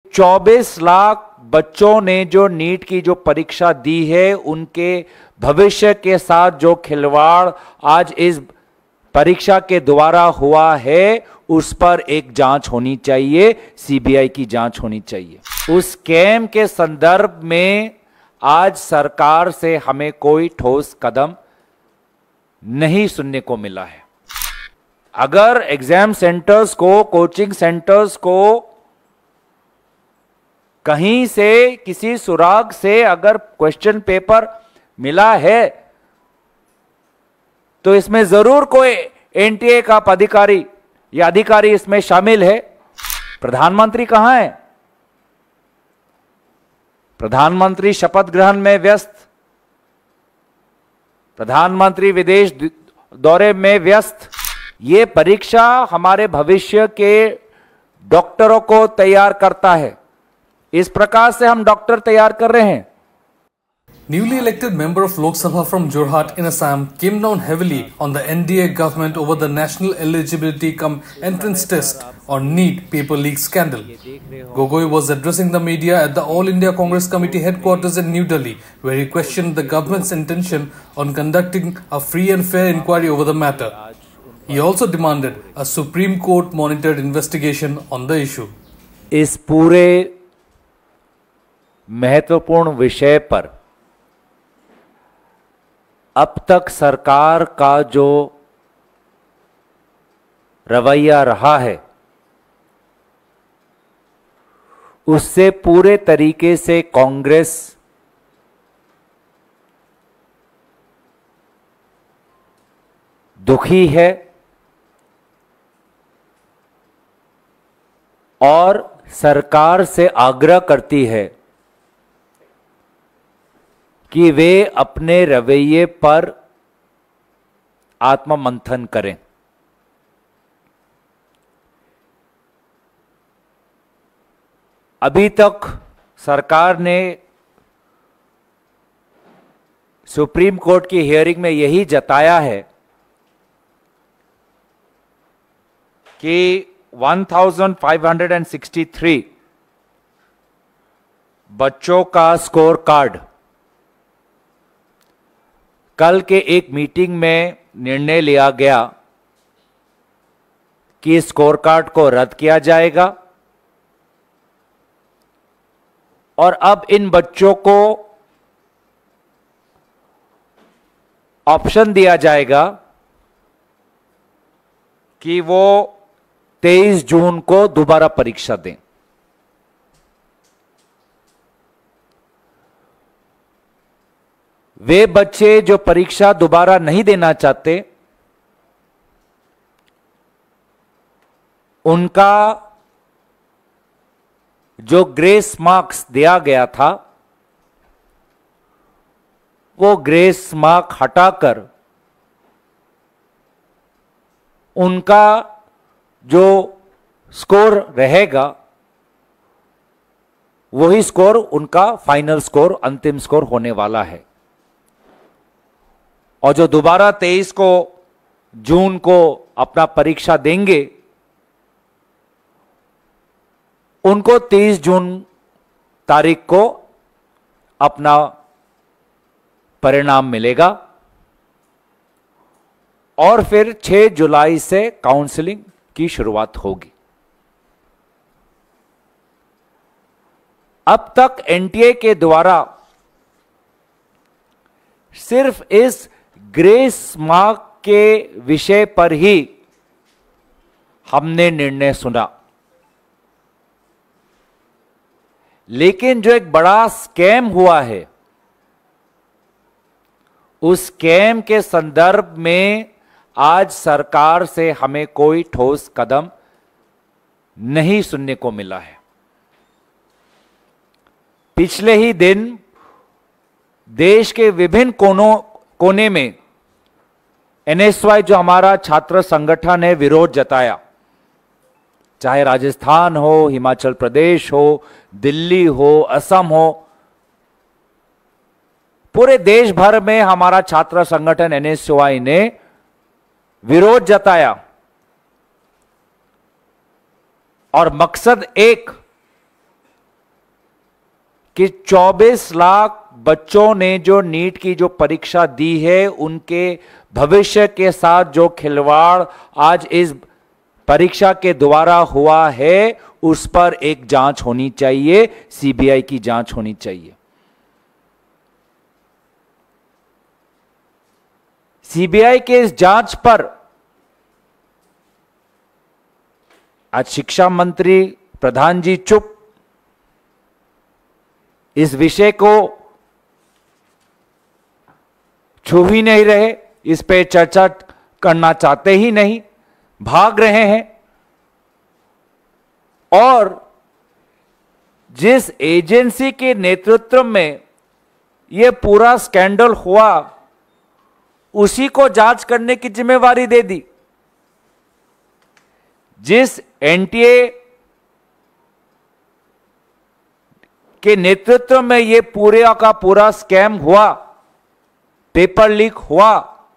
24 लाख बच्चों ने जो नीट की जो परीक्षा दी है, उनके भविष्य के साथ जो खिलवाड़ आज इस परीक्षा के द्वारा हुआ है, उस पर एक जांच होनी चाहिए, सीबीआई की जांच होनी चाहिए। उस स्कैम के संदर्भ में आज सरकार से हमें कोई ठोस कदम नहीं सुनने को मिला है। अगर एग्जाम सेंटर्स को, कोचिंग सेंटर्स को कहीं से, किसी सुराग से अगर क्वेश्चन पेपर मिला है, तो इसमें जरूर कोई एनटीए का अधिकारी या अधिकारी इसमें शामिल है। प्रधानमंत्री कहां है? प्रधानमंत्री शपथ ग्रहण में व्यस्त, प्रधानमंत्री विदेश दौरे में व्यस्त। ये परीक्षा हमारे भविष्य के डॉक्टरों को तैयार करता है। इस प्रकार से हम डॉक्टर तैयार कर रहे हैं। Newly elected member of Lok Sabha from Jorhat in Assam came down heavily on the NDA government over the National Eligibility cum Entrance Test or NEET paper leak scandal. Gogoi was addressing the media at the All India Congress Committee headquarters in New Delhi, where he questioned the government's intention on conducting a free and fair inquiry over the matter. He also demanded a Supreme Court monitored investigation on the issue. इस पूरे महत्वपूर्ण विषय पर अब तक सरकार का जो रवैया रहा है, उससे पूरे तरीके से कांग्रेस दुखी है और सरकार से आग्रह करती है कि वे अपने रवैये पर आत्ममंथन करें। अभी तक सरकार ने सुप्रीम कोर्ट की हियरिंग में यही जताया है कि 1563 बच्चों का स्कोर कार्ड कल के एक मीटिंग में निर्णय लिया गया कि स्कोर कार्ड को रद्द किया जाएगा और अब इन बच्चों को ऑप्शन दिया जाएगा कि वो 23 जून को दोबारा परीक्षा दें। वे बच्चे जो परीक्षा दोबारा नहीं देना चाहते, उनका जो ग्रेस मार्क्स दिया गया था, वो ग्रेस मार्क हटाकर उनका जो स्कोर रहेगा, वही स्कोर उनका फाइनल स्कोर, अंतिम स्कोर होने वाला है। और जो दोबारा 23 को जून को अपना परीक्षा देंगे, उनको 30 जून तारीख को अपना परिणाम मिलेगा और फिर 6 जुलाई से काउंसलिंग की शुरुआत होगी। अब तक एनटीए के द्वारा सिर्फ इस ग्रेस मार्क के विषय पर ही हमने निर्णय सुना, लेकिन जो एक बड़ा स्कैम हुआ है, उस स्कैम के संदर्भ में आज सरकार से हमें कोई ठोस कदम नहीं सुनने को मिला है। पिछले ही दिन देश के विभिन्न कोने में एनएसवाई जो हमारा छात्र संगठन है, विरोध जताया। चाहे राजस्थान हो, हिमाचल प्रदेश हो, दिल्ली हो, असम हो, पूरे देश भर में हमारा छात्र संगठन एनएसवाई ने विरोध जताया और मकसद एक कि 24 लाख बच्चों ने जो नीट की जो परीक्षा दी है, उनके भविष्य के साथ जो खिलवाड़ आज इस परीक्षा के द्वारा हुआ है, उस पर एक जांच होनी चाहिए, सीबीआई की जांच होनी चाहिए। सीबीआई के इस जांच पर आज शिक्षा मंत्री प्रधान जी चुप, इस विषय को छू ही नहीं रहे, इस पे चर्चा करना चाहते ही नहीं, भाग रहे हैं। और जिस एजेंसी के नेतृत्व में यह पूरा स्कैंडल हुआ, उसी को जांच करने की जिम्मेवारी दे दी। जिस एनटीए के नेतृत्व में यह पूरे का पूरा स्कैम हुआ, पेपर लीक हुआ,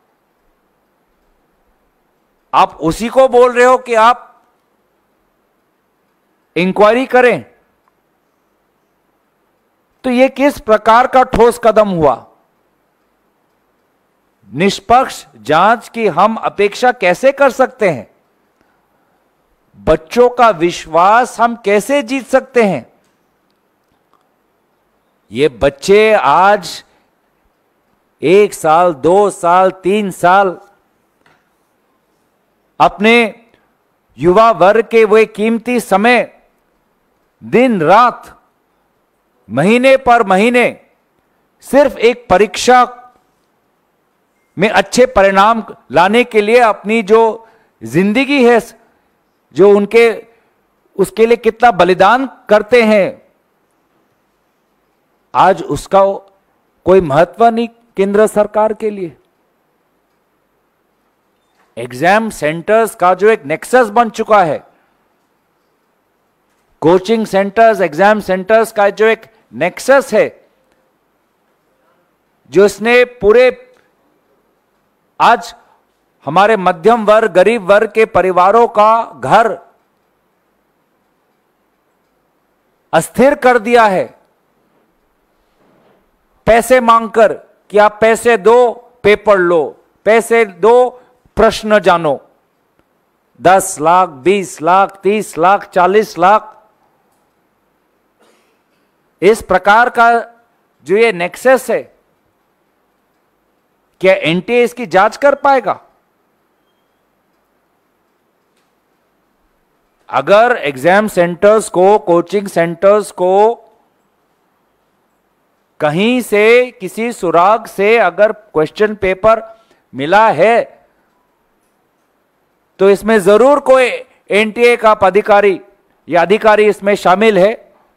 आप उसी को बोल रहे हो कि आप इंक्वायरी करें, तो यह किस प्रकार का ठोस कदम हुआ? निष्पक्ष जांच की हम अपेक्षा कैसे कर सकते हैं? बच्चों का विश्वास हम कैसे जीत सकते हैं? ये बच्चे आज 1 साल, 2 साल, 3 साल अपने युवा वर्ग के वे कीमती समय, दिन रात, महीने पर महीने, सिर्फ एक परीक्षा में अच्छे परिणाम लाने के लिए अपनी जो जिंदगी है, जो उनके, उसके लिए कितना बलिदान करते हैं, आज उसका कोई महत्व नहीं केंद्र सरकार के लिए। एग्जाम सेंटर्स का जो एक नेक्सस बन चुका है, कोचिंग सेंटर्स, एग्जाम सेंटर्स का जो एक नेक्सस है, जो इसने पूरे आज हमारे मध्यम वर्ग, गरीब वर्ग के परिवारों का घर अस्थिर कर दिया है, पैसे मांगकर कि आप पैसे दो, पेपर लो, पैसे दो, प्रश्न जानो। 10 लाख, 20 लाख, 30 लाख, 40 लाख, इस प्रकार का जो ये नेक्सस है, क्या एनटीए इसकी जांच कर पाएगा? अगर एग्जाम सेंटर्स को, कोचिंग सेंटर्स को कहीं से, किसी सुराग से अगर क्वेश्चन पेपर मिला है, तो इसमें जरूर कोई एनटीए का अधिकारी या अधिकारी इसमें शामिल है।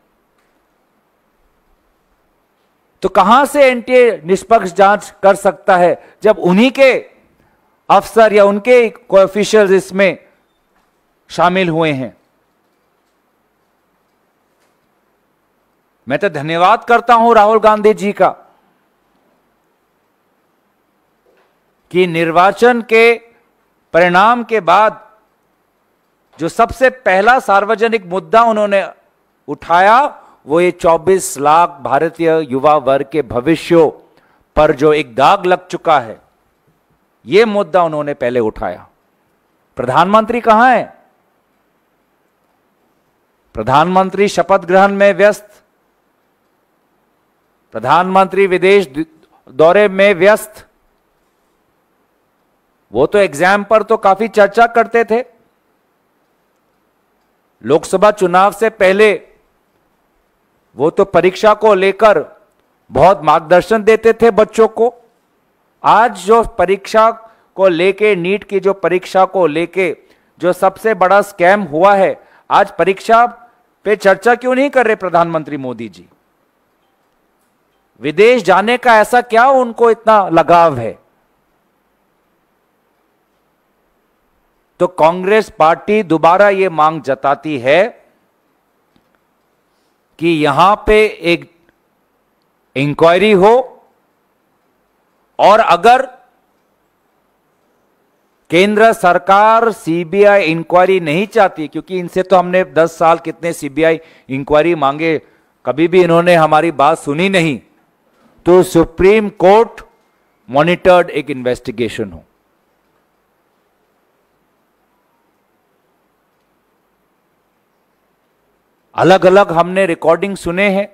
तो कहां से एनटीए निष्पक्ष जांच कर सकता है, जब उन्हीं के अफसर या उनके ऑफिशियल्स इसमें शामिल हुए हैं? मैं तो धन्यवाद करता हूं राहुल गांधी जी का कि निर्वाचन के परिणाम के बाद जो सबसे पहला सार्वजनिक मुद्दा उन्होंने उठाया, वो ये 24 लाख भारतीय युवा वर्ग के भविष्यों पर जो एक दाग लग चुका है, ये मुद्दा उन्होंने पहले उठाया। प्रधानमंत्री कहां है? प्रधानमंत्री शपथ ग्रहण में व्यस्त, प्रधानमंत्री विदेश दौरे में व्यस्त। वो तो एग्जाम पर तो काफी चर्चा करते थे, लोकसभा चुनाव से पहले वो तो परीक्षा को लेकर बहुत मार्गदर्शन देते थे बच्चों को। आज जो परीक्षा को लेके, नीट की जो परीक्षा को लेके जो सबसे बड़ा स्कैम हुआ है, आज परीक्षा पे चर्चा क्यों नहीं कर रहे प्रधानमंत्री मोदी जी? विदेश जाने का ऐसा क्या उनको इतना लगाव है? तो कांग्रेस पार्टी दोबारा ये मांग जताती है कि यहां पे एक इंक्वायरी हो, और अगर केंद्र सरकार सीबीआई इंक्वायरी नहीं चाहती, क्योंकि इनसे तो हमने 10 साल कितने सीबीआई इंक्वायरी मांगे, कभी भी इन्होंने हमारी बात सुनी नहीं, तो सुप्रीम कोर्ट मॉनिटर्ड एक इन्वेस्टिगेशन हो। अलग अलग हमने रिकॉर्डिंग सुने हैं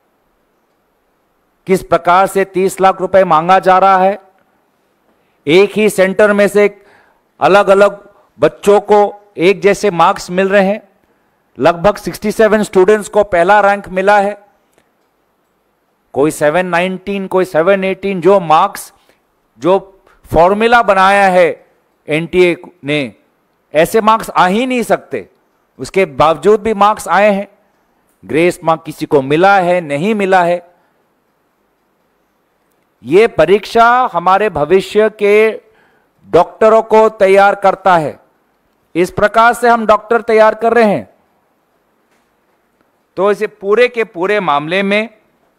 किस प्रकार से 30 लाख रुपए मांगा जा रहा है। एक ही सेंटर में से अलग अलग बच्चों को एक जैसे मार्क्स मिल रहे हैं। लगभग 67 स्टूडेंट्स को पहला रैंक मिला है, कोई 719, कोई 718। जो मार्क्स, जो फॉर्मूला बनाया है एनटीए ने, ऐसे मार्क्स आ ही नहीं सकते। उसके बावजूद भी मार्क्स आए हैं। ग्रेस मार्क किसी को मिला है, नहीं मिला है। यह परीक्षा हमारे भविष्य के डॉक्टरों को तैयार करता है। इस प्रकार से हम डॉक्टर तैयार कर रहे हैं। तो इसे पूरे के पूरे मामले में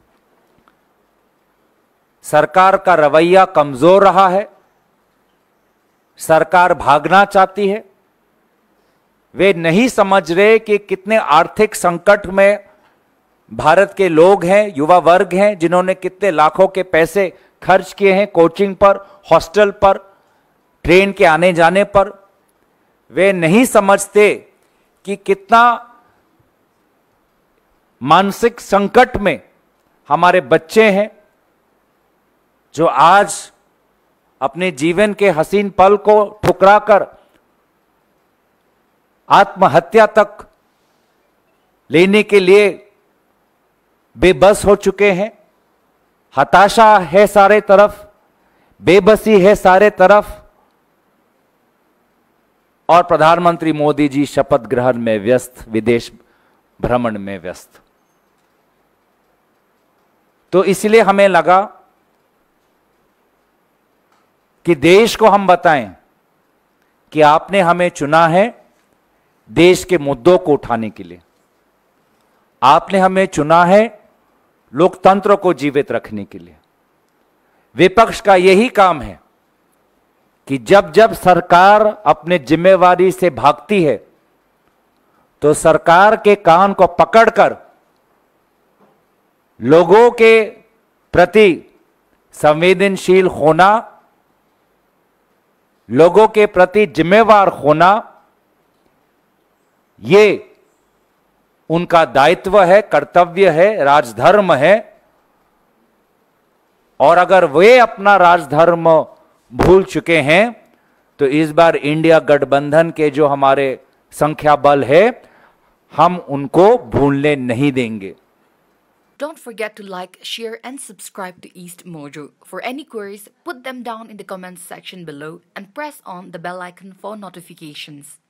सरकार का रवैया कमजोर रहा है। सरकार भागना चाहती है। वे नहीं समझ रहे कि कितने आर्थिक संकट में भारत के लोग हैं, युवा वर्ग हैं, जिन्होंने कितने लाखों के पैसे खर्च किए हैं कोचिंग पर, हॉस्टल पर, ट्रेन के आने जाने पर। वे नहीं समझते कि कितना मानसिक संकट में हमारे बच्चे हैं, जो आज अपने जीवन के हसीन पल को ठुकराकर आत्महत्या तक लेने के लिए बेबस हो चुके हैं। हताशा है सारे तरफ, बेबसी है सारे तरफ, और प्रधानमंत्री मोदी जी शपथ ग्रहण में व्यस्त, विदेश भ्रमण में व्यस्त। तो इसलिए हमें लगा कि देश को हम बताएं कि आपने हमें चुना है देश के मुद्दों को उठाने के लिए। आपने हमें चुना है लोकतंत्र को जीवित रखने के लिए। विपक्ष का यही काम है कि जब जब सरकार अपने जिम्मेवारी से भागती है, तो सरकार के कान को पकड़कर लोगों के प्रति संवेदनशील होना, लोगों के प्रति जिम्मेवार होना, ये उनका दायित्व है, कर्तव्य है, राजधर्म है। और अगर वे अपना राजधर्म भूल चुके हैं, तो इस बार इंडिया गठबंधन के जो हमारे संख्या बल है, हम उनको भूलने नहीं देंगे। Don't forget to like, share and subscribe to East Mojo. For any queries, put them down in the comments section below and press on the bell icon for notifications.